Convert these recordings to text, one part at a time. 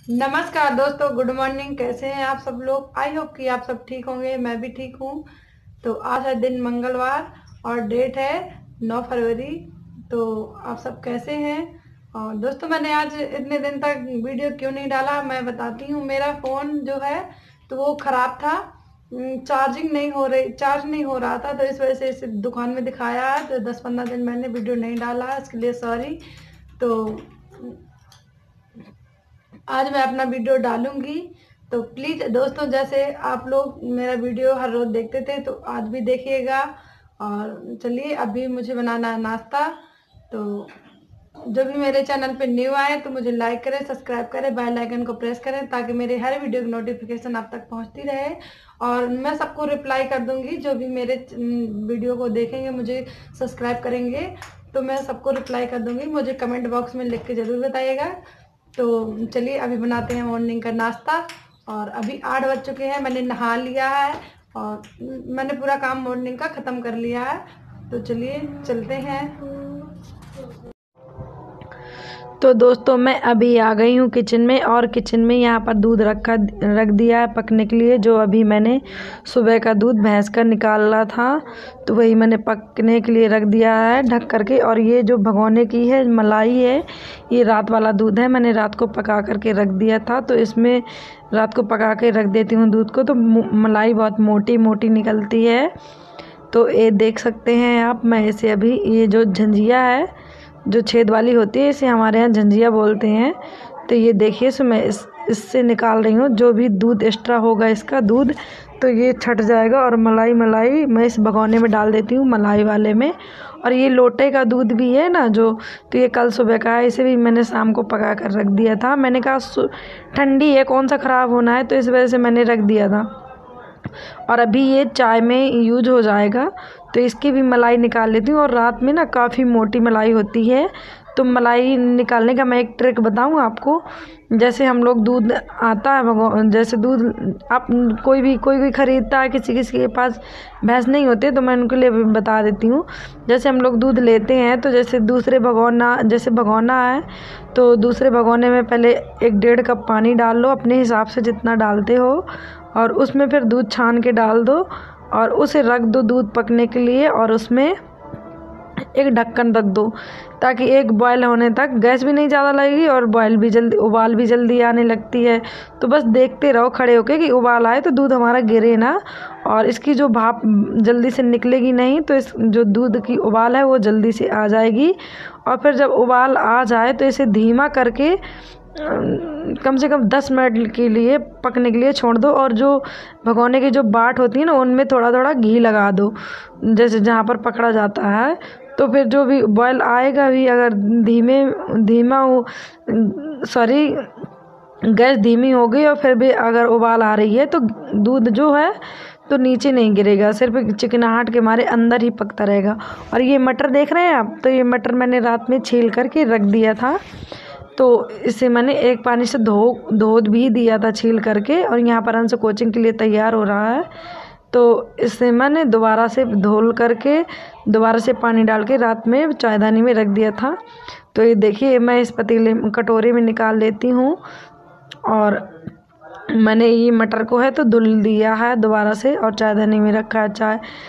नमस्कार दोस्तों, good morning. कैसे हैं आप सब लोग? आई होप कि आप सब ठीक होंगे। मैं भी ठीक हूँ। तो आज है दिन मंगलवार और डेट है 9 फरवरी। तो आप सब कैसे हैं? और दोस्तों, मैंने आज इतने दिन तक वीडियो क्यों नहीं डाला मैं बताती हूँ। मेरा फ़ोन जो है तो वो ख़राब था। चार्ज नहीं हो रहा था, तो इस वजह से इसे दुकान में दिखाया है। तो 10-15 दिन मैंने वीडियो नहीं डाला, इसके लिए सॉरी। तो आज मैं अपना वीडियो डालूंगी। तो प्लीज़ दोस्तों, जैसे आप लोग मेरा वीडियो हर रोज़ देखते थे तो आज भी देखिएगा। और चलिए, अभी मुझे बनाना है नाश्ता। तो जो भी मेरे चैनल पे न्यू आए तो मुझे लाइक करें, सब्सक्राइब करें, बेल आइकन को प्रेस करें ताकि मेरे हर वीडियो की नोटिफिकेशन आप तक पहुंचती रहे। और मैं सबको रिप्लाई कर दूंगी, जो भी मेरे वीडियो को देखेंगे, मुझे सब्सक्राइब करेंगे, तो मैं सबको रिप्लाई कर दूंगी। मुझे कमेंट बॉक्स में लिख के ज़रूर बताइएगा। तो चलिए, अभी बनाते हैं मॉर्निंग का नाश्ता। और अभी 8 बज चुके हैं, मैंने नहा लिया है और मैंने पूरा काम मॉर्निंग का ख़त्म कर लिया है। तो चलिए चलते हैं। तो दोस्तों, मैं अभी आ गई हूँ किचन में, और किचन में यहाँ पर दूध रख दिया है पकने के लिए। जो अभी मैंने सुबह का दूध भैंस का निकाला था, तो वही मैंने पकने के लिए रख दिया है ढक करके। और ये जो भगोने की है मलाई है, ये रात वाला दूध है, मैंने रात को पका करके रख दिया था। तो इसमें रात को पका के रख देती हूँ दूध को, तो मलाई बहुत मोटी मोटी निकलती है। तो ये देख सकते हैं आप। मैं इसे अभी, ये जो झंझिया है जो छेद वाली होती है, इसे हमारे यहाँ झंझिया बोलते हैं। तो ये देखिए, सो मैं इससे निकाल रही हूँ जो भी दूध एक्स्ट्रा होगा इसका दूध, तो ये छट जाएगा। और मलाई मैं इस भगोने में डाल देती हूँ, मलाई वाले में। और ये लोटे का दूध भी है ना जो, तो ये कल सुबह का है, इसे भी मैंने शाम को पका कर रख दिया था। मैंने कहा ठंडी है, कौन सा ख़राब होना है, तो इस वजह से मैंने रख दिया था। और अभी ये चाय में यूज हो जाएगा, तो इसकी भी मलाई निकाल लेती हूँ। और रात में ना काफ़ी मोटी मलाई होती है, तो मलाई निकालने का मैं एक ट्रिक बताऊँ आपको। जैसे हम लोग दूध आता है, जैसे दूध आप कोई भी ख़रीदता है, किसी किसी के पास भैंस नहीं होते, तो मैं उनके लिए भी बता देती हूँ। जैसे हम लोग दूध लेते हैं, तो जैसे भगोना है, तो दूसरे भगोने में पहले 1-1.5 कप पानी डाल लो, अपने हिसाब से जितना डालते हो। और उसमें फिर दूध छान के डाल दो और उसे रख दो दूध पकने के लिए। और उसमें एक ढक्कन रख दो, ताकि एक बॉयल होने तक गैस भी नहीं ज़्यादा लगेगी और उबाल भी जल्दी आने लगती है। तो बस देखते रहो खड़े होके कि उबाल आए, तो दूध हमारा गिरे ना, और इसकी जो भाप जल्दी से निकलेगी नहीं, तो इस जो दूध की उबाल है वो जल्दी से आ जाएगी। और फिर जब उबाल आ जाए तो इसे धीमा करके कम से कम 10 मिनट के लिए पकने के लिए छोड़ दो। और जो भगोने की जो बाट होती है ना, उनमें थोड़ा थोड़ा घी लगा दो, जैसे जहाँ पर पकड़ा जाता है। तो फिर जो भी बॉयल आएगा भी, अगर गैस धीमी हो गई और फिर भी अगर उबाल आ रही है, तो दूध जो है तो नीचे नहीं गिरेगा, सिर्फ चिकनाहट के मारे अंदर ही पकता रहेगा। और ये मटर देख रहे हैं आप, तो ये मटर मैंने रात में छील करके रख दिया था। तो इसे मैंने एक पानी से धो भी दिया था छील करके। और यहाँ पर अंश कोचिंग के लिए तैयार हो रहा है, तो इसे मैंने दोबारा से धोल करके दोबारा से पानी डाल के रात में चायदानी में रख दिया था। तो ये देखिए, मैं इस कटोरे में निकाल लेती हूँ। और मैंने ये मटर को है तो धुल दिया है दोबारा से, और चायदानी में रखा है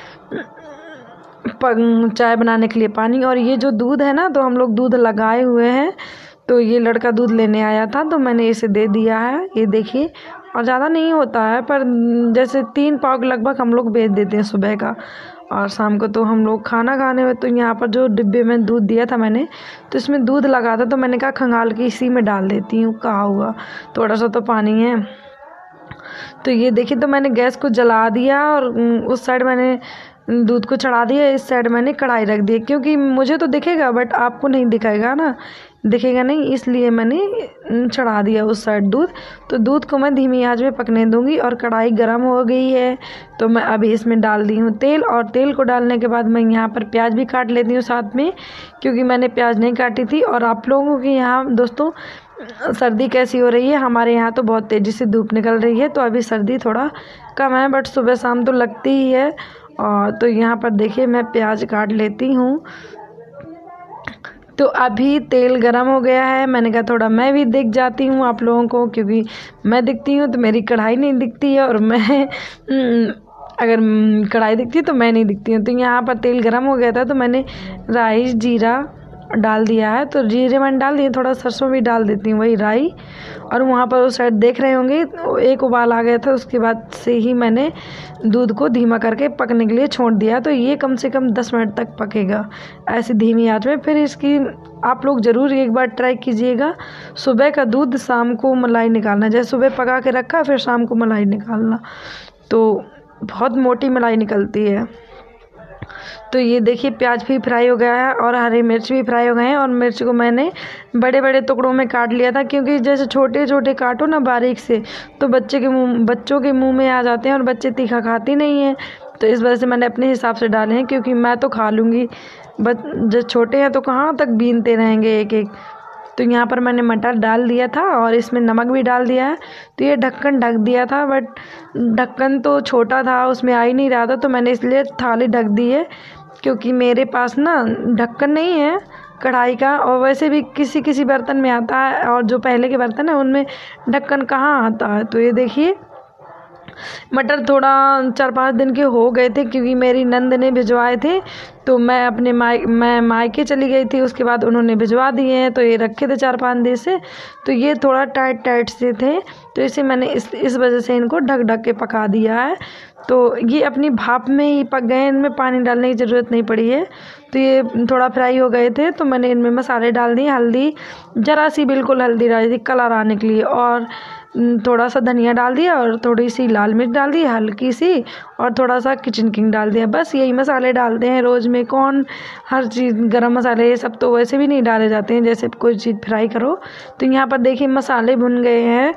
चाय बनाने के लिए पानी। और ये जो दूध है ना, तो हम लोग दूध लगाए हुए हैं, तो ये लड़का दूध लेने आया था, तो मैंने इसे दे दिया है। ये देखिए, और ज़्यादा नहीं होता है, पर जैसे 3 पाव लगभग हम लोग बेच देते हैं सुबह का। और शाम को तो हम लोग खाना खाने में, तो यहाँ पर जो डिब्बे में दूध दिया था मैंने, तो इसमें दूध लगा था, तो मैंने कहा खंगाल के इसी में डाल देती हूँ, कहा हुआ थोड़ा सा तो पानी है। तो ये देखिए, तो मैंने गैस को जला दिया और उस साइड मैंने दूध को चढ़ा दिया, इस साइड मैंने कढ़ाई रख दी, क्योंकि मुझे तो दिखेगा बट आपको नहीं दिखेगा ना, दिखेगा नहीं, इसलिए मैंने चढ़ा दिया उस साइड दूध। तो दूध को मैं धीमी आंच में पकने दूंगी। और कढ़ाई गर्म हो गई है, तो मैं अभी इसमें डाल दी हूँ तेल। और तेल को डालने के बाद मैं यहाँ पर प्याज भी काट लेती हूँ साथ में, क्योंकि मैंने प्याज नहीं काटी थी। और आप लोगों के यहाँ दोस्तों सर्दी कैसी हो रही है? हमारे यहाँ तो बहुत तेज़ी से धूप निकल रही है, तो अभी सर्दी थोड़ा कम है, बट सुबह शाम तो लगती ही है। और तो यहाँ पर देखिए, मैं प्याज काट लेती हूँ। तो अभी तेल गरम हो गया है। मैंने कहा थोड़ा मैं भी दिख जाती हूँ आप लोगों को, क्योंकि मैं दिखती हूँ तो मेरी कढ़ाई नहीं दिखती है, और मैं अगर कढ़ाई दिखती है तो मैं नहीं दिखती हूँ। तो यहाँ पर तेल गरम हो गया था तो मैंने राई जीरा डाल दिया है। तो जीरे मैंने डाल दिए, थोड़ा सरसों भी डाल देती हूँ, वही राई। और वहाँ पर उस साइड देख रहे होंगे एक उबाल आ गया था, उसके बाद से ही मैंने दूध को धीमा करके पकने के लिए छोड़ दिया। तो ये कम से कम 10 मिनट तक पकेगा ऐसी धीमी आंच में। फिर इसकी आप लोग ज़रूर एक बार ट्राई कीजिएगा। सुबह का दूध शाम को मलाई निकालना, जैसे सुबह पका के रखा फिर शाम को मलाई निकालना, तो बहुत मोटी मलाई निकलती है। तो ये देखिए प्याज भी फ्राई हो गया है और हरी मिर्च भी फ्राई हो गए हैं। और मिर्च को मैंने बड़े बड़े टुकड़ों में काट लिया था, क्योंकि जैसे छोटे छोटे काटो ना बारीक से तो बच्चों के मुंह में आ जाते हैं, और बच्चे तीखा खाती नहीं हैं। तो इस वजह से मैंने अपने हिसाब से डाले हैं, क्योंकि मैं तो खा लूँगी, जो छोटे हैं तो कहाँ तक बीनते रहेंगे एक एक। तो यहाँ पर मैंने मटर डाल दिया था और इसमें नमक भी डाल दिया है। तो ये ढक्कन ढक दिया था, बट ढक्कन तो छोटा था, उसमें आ ही नहीं रहा था, तो मैंने इसलिए थाली ढक दी है, क्योंकि मेरे पास ना ढक्कन नहीं है कढ़ाई का। और वैसे भी किसी किसी बर्तन में आता है, और जो पहले के बर्तन है उनमें ढक्कन कहाँ आता है। तो ये देखिए मटर थोड़ा 4-5 दिन के हो गए थे, क्योंकि मेरी नंद ने भिजवाए थे। तो मैं मायके चली गई थी, उसके बाद उन्होंने भिजवा दिए हैं। तो ये रखे थे 4-5 दिन से, तो ये थोड़ा टाइट टाइट से थे, तो इसे मैंने इस वजह से इनको ढक ढक के पका दिया है। तो ये अपनी भाप में ही पक गए, इनमें पानी डालने की ज़रूरत नहीं पड़ी है। तो ये थोड़ा फ्राई हो गए थे, तो मैंने इनमें मसाले डाल दिए। हल्दी ज़रा सी बिल्कुल हल्दी डाली थी कलर आने के लिए, और थोड़ा सा धनिया डाल दिया, और थोड़ी सी लाल मिर्च डाल दी हल्की सी, और थोड़ा सा किचन किंग डाल दिया। बस यही मसाले डालते हैं रोज़ में, कौन हर चीज़ गरम मसाले ये सब तो वैसे भी नहीं डाले जाते हैं जैसे कोई चीज़ फ्राई करो। तो यहाँ पर देखिए मसाले भुन गए हैं।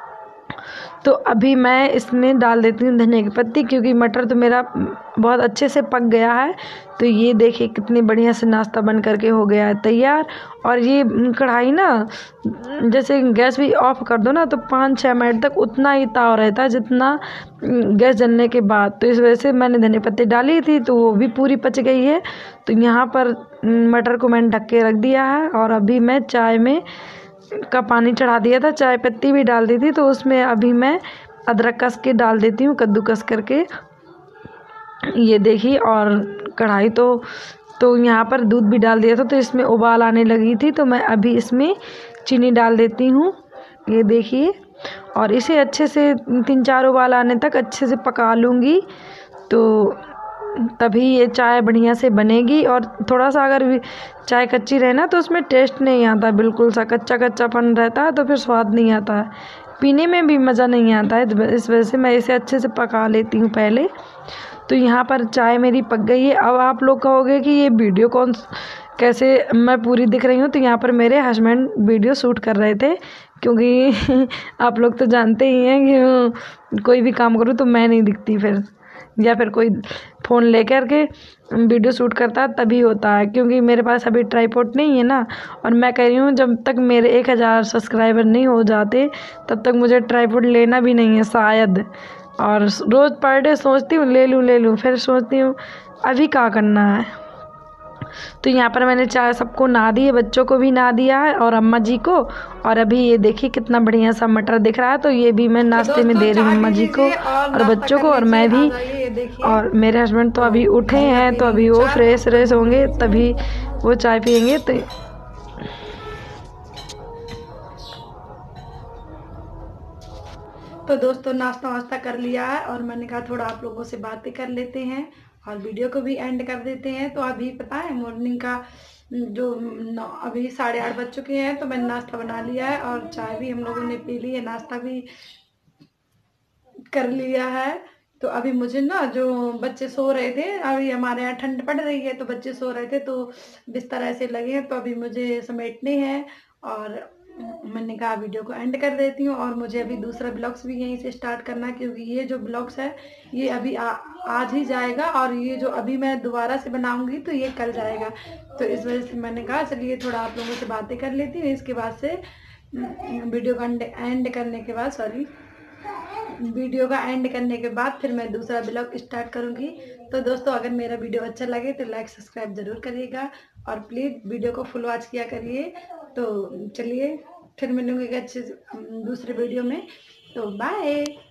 तो अभी मैं इसमें डाल देती हूँ धनिया की पत्ती, क्योंकि मटर तो मेरा बहुत अच्छे से पक गया है। तो ये देखिए कितनी बढ़िया से नाश्ता बन करके हो गया है तैयार। और ये कढ़ाई ना जैसे गैस भी ऑफ कर दो ना तो 5-6 मिनट तक उतना ही ताव रहता है जितना गैस जलने के बाद। तो इस वजह से मैंने धनिया पत्ती डाली थी तो वो भी पूरी पच गई है। तो यहाँ पर मटर को मैंने ढक के रख दिया है, और अभी मैं चाय में का पानी चढ़ा दिया था, चाय पत्ती भी डाल दी थी। तो उसमें अभी मैं अदरक कस के डाल देती हूँ, कद्दूकस करके। ये देखिए, और कढ़ाई तो यहाँ पर दूध भी डाल दिया था, तो इसमें उबाल आने लगी थी। तो मैं अभी इसमें चीनी डाल देती हूँ, ये देखिए। और इसे अच्छे से 3-4 उबाल आने तक अच्छे से पका लूँगी, तो तभी ये चाय बढ़िया से बनेगी। और थोड़ा सा अगर चाय कच्ची रहे ना तो उसमें टेस्ट नहीं आता, बिल्कुल सा कच्चा कच्चापन रहता है तो फिर स्वाद नहीं आता है, पीने में भी मज़ा नहीं आता है। इस वजह से मैं इसे अच्छे से पका लेती हूँ पहले। तो यहाँ पर चाय मेरी पक गई है। अब आप लोग कहोगे कि ये वीडियो कैसे मैं पूरी दिख रही हूँ, तो यहाँ पर मेरे हस्बैंड वीडियो शूट कर रहे थे, क्योंकि आप लोग तो जानते ही हैं कि कोई भी काम करूँ तो मैं नहीं दिखती फिर, या फिर कोई फ़ोन लेकर के वीडियो शूट करता है तभी होता है, क्योंकि मेरे पास अभी ट्राइपॉड नहीं है ना। और मैं कह रही हूँ जब तक मेरे 1000 सब्सक्राइबर नहीं हो जाते तब तक मुझे ट्राइपॉड लेना भी नहीं है शायद। और रोज़ पर डे सोचती हूँ ले लूँ, फिर सोचती हूँ अभी क्या करना है। तो यहाँ पर मैंने चाय सबको नहा दी है, बच्चों को भी नहा दिया है और अम्मा जी को। और अभी ये देखिए कितना बढ़िया सा मटर दिख रहा है, तो ये भी मैं नाश्ते में दे रही हूँ अम्मा जी को और बच्चों को, और मैं भी। और मेरे हस्बैंड तो अभी उठे हैं, तो अभी वो फ्रेश होंगे तभी वो चाय पियेंगे। तो दोस्तों नाश्ता वास्ता कर लिया है, और मैंने कहा थोड़ा आप लोगों से बातें कर लेते हैं और वीडियो को भी एंड कर देते हैं। तो अभी पता है मॉर्निंग का जो अभी 8:30 बज चुके हैं, तो मैंने नाश्ता बना लिया है और चाय भी हम लोगों ने पी ली है, नाश्ता भी कर लिया है। तो अभी मुझे ना जो बच्चे सो रहे थे, अभी हमारे यहाँ ठंड पड़ रही है तो बच्चे सो रहे थे, तो बिस्तर ऐसे लगे हैं, तो अभी मुझे समेटने हैं। और मैंने कहा वीडियो को एंड कर देती हूँ, और मुझे अभी दूसरा ब्लॉग्स भी यहीं से स्टार्ट करना है, क्योंकि ये जो ब्लॉग्स है ये अभी आज ही जाएगा, और ये जो अभी मैं दोबारा से बनाऊंगी तो ये कल जाएगा। तो इस वजह से मैंने कहा चलिए थोड़ा आप लोगों से बातें कर लेती हूँ। इसके बाद से वीडियो का एंड करने के बाद वीडियो का एंड करने के बाद फिर मैं दूसरा ब्लॉग स्टार्ट करूंगी। तो दोस्तों अगर मेरा वीडियो अच्छा लगे तो लाइक सब्सक्राइब ज़रूर करिएगा, और प्लीज़ वीडियो को फुल वॉच किया करिए। तो चलिए फिर मिलूँगी एक अच्छे दूसरे वीडियो में। तो बाय।